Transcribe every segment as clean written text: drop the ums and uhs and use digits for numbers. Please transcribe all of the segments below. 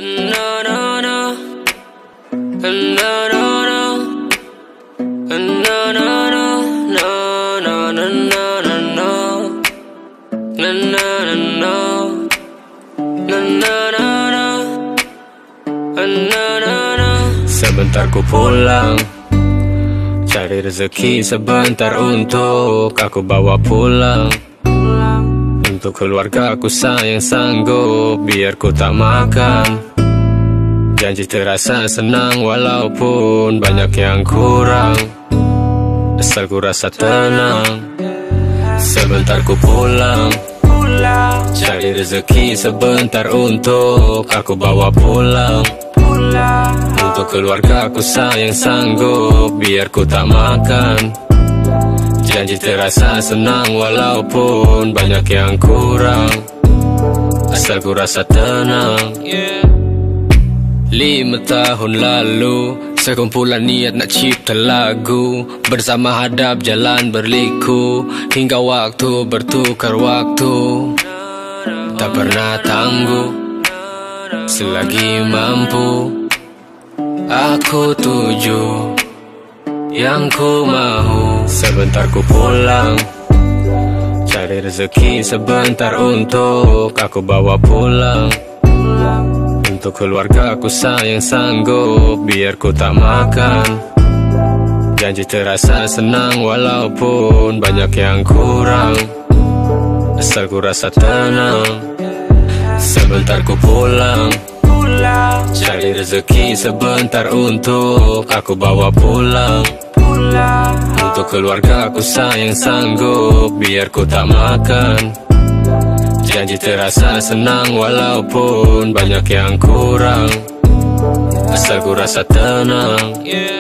No, no, no. No, no, no. No, no, no. No, no, no, no, no, no. No, no, no, no. No, no, no, no. No, no, no. Sebentar ku pulang, cari rezeki sebentar untuk aku bawa pulang. Untuk keluarga aku sayang sanggup biar ku tak makan. Janji terasa senang walaupun banyak yang kurang. Asal ku rasa tenang, sebentar ku pulang. Cari rezeki sebentar untuk aku bawa pulang. Untuk keluarga aku sayang sanggup biar ku tak makan. Janji terasa senang walaupun banyak yang kurang. Asal ku rasa tenang. 5 tahun lalu sekumpulan niat nak cipta lagu. Bersama hadap jalan berliku hingga waktu bertukar waktu. Tak pernah tangguh selagi mampu. Aku tuju yang ku mahu. Sebentar ku pulang, cari rezeki sebentar untuk aku bawa pulang. Untuk keluarga aku sayang sanggup biar ku tak makan. Janji terasa senang walaupun banyak yang kurang. Asal ku rasa tenang, sebentar ku pulang. Cari rezeki sebentar untuk aku bawa pulang. Untuk keluarga aku sayang sanggup biar ku tak makan. Janji terasa senang walaupun banyak yang kurang. Asal ku rasa tenang.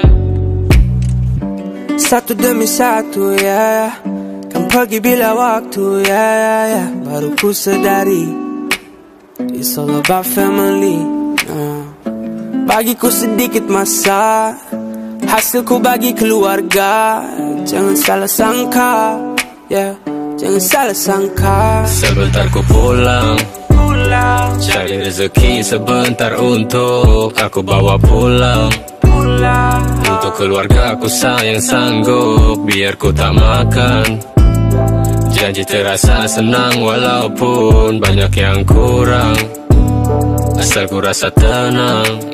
Satu demi satu, ya, kan pergi bila waktu, ya. Baru ku sadari it's all about family. Bagiku sedikit masa, hasilku bagi keluarga. Jangan salah sangka, ya, jangan salah sangka. Sebentar ku pulang, cari rezeki sebentar untuk aku bawa pulang. Untuk keluarga aku sayang sanggup biar ku tak makan. Janji terasa senang walaupun banyak yang kurang. Asal ku rasa tenang.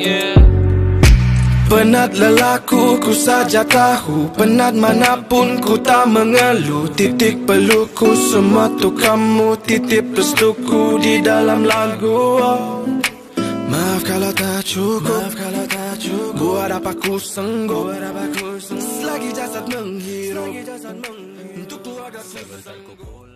Penat lelaku ku saja tahu. Penat manapun ku tak mengeluh. Titik peluku semua tu kamu. Titip restuku di dalam lagu. Maaf kalau tak cukup, buat apa ku sanggup. Selagi jasad menghirup untuk keluarga ku.